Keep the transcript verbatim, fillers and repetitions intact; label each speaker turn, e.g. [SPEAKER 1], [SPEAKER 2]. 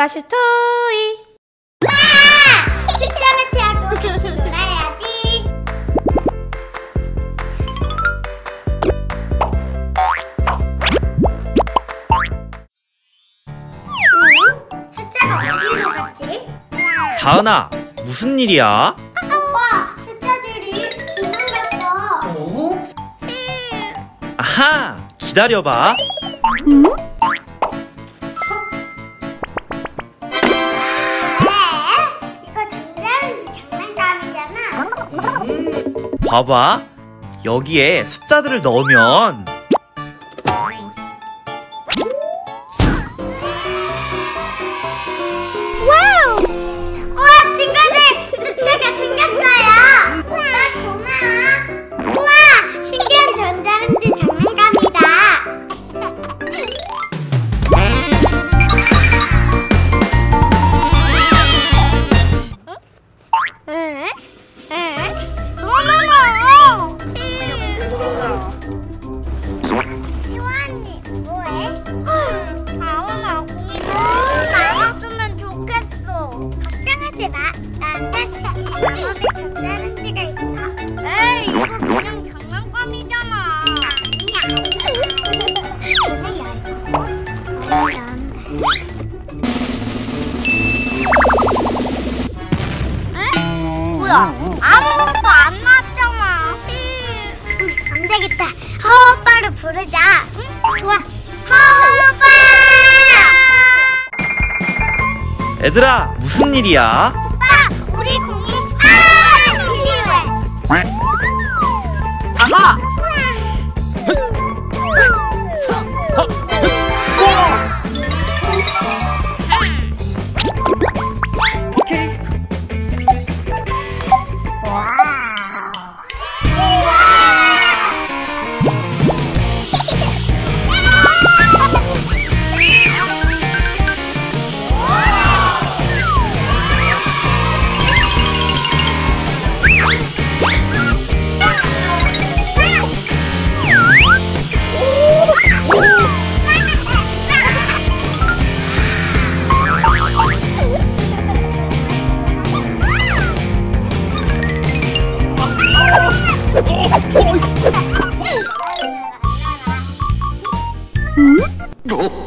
[SPEAKER 1] 마슈토이.
[SPEAKER 2] 와! 숫자 매트하고 같이 놀아야지. 응? 숫자가 어디로 갔지?
[SPEAKER 3] 다은아, 무슨 일이야?
[SPEAKER 2] 와! 숫자들이 도망갔어.
[SPEAKER 4] 어?
[SPEAKER 3] 아하, 기다려봐.
[SPEAKER 1] 응?
[SPEAKER 2] 이거 전자레인지 장난감이잖아.
[SPEAKER 3] 봐봐. 여기에 숫자들을 넣으면
[SPEAKER 2] 와우! 우와, 친구들! 숫자가 생겼어요! 오빠 고마워! 우와! 신기한 전자레인지 장난감이다! 응? 응? 어머머! 치와언니, 뭐해? 다은아, 공이 너무 많았으면 좋겠어. 걱정하지 마. 나한테 마법의 전자레인지가 있어. 에이, 이거 그냥 장난감이잖아. 아니야. 에? 뭐야? 아무것도 안 나왔잖아. 안 되겠다. 허 오빠를 부르자. 응? 좋아. 허 오빠!
[SPEAKER 3] 얘들아, 무슨 일이야?
[SPEAKER 2] 오빠, 우리 공이 아 필요해.
[SPEAKER 1] 아하. 응?
[SPEAKER 4] 어?